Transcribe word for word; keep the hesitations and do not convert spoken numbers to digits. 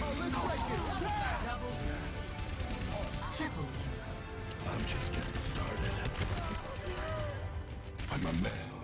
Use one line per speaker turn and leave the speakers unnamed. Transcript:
Triple kill.
I'm just getting started. I'm a man